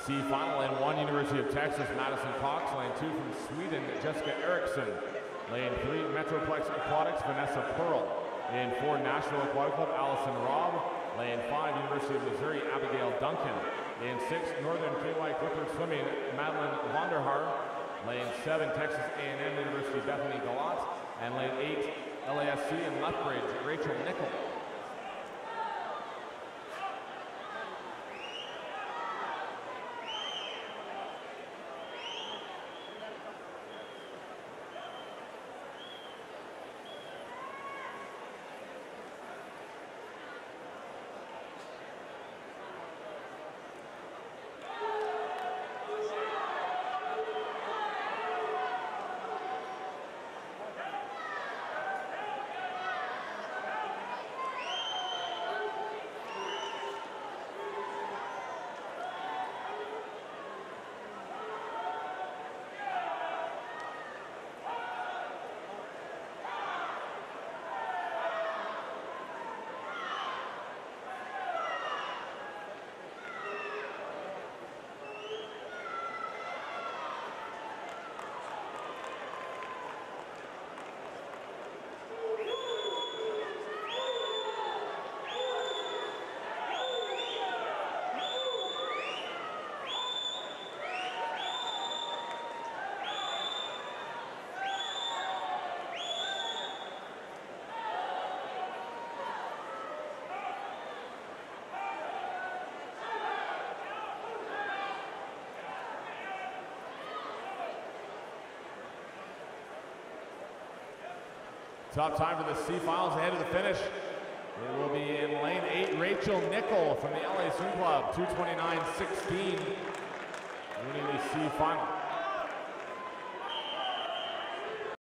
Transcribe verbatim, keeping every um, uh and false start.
C final, lane one, University of Texas, Madison Cox. Lane two from Sweden, Jessica Eriksson. Lane three, Metroplex Aquatics, Vanessa Pearl. Lane four, Nashville Aquatic Club, Allison Robb. Lane five, University of Missouri, Abigail Duncan. Lane six, Northern K Y Clipper Swimming, Madeline Vonderhaar. Lane seven, Texas A and M University, Bethany Galat. And lane eight, L A S C in Lethbridge, Rachel Nickel. Top time for the C finals ahead of the finish. It will be in lane eight, Rachel Nickel from the L A Swim Club, two twenty-nine sixteen, winning the C final.